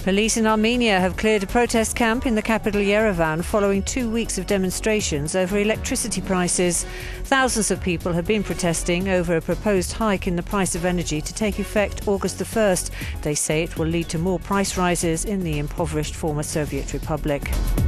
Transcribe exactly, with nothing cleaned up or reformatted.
Police in Armenia have cleared a protest camp in the capital Yerevan following two weeks of demonstrations over electricity prices. Thousands of people have been protesting over a proposed hike in the price of energy to take effect August the first. They say it will lead to more price rises in the impoverished former Soviet Republic.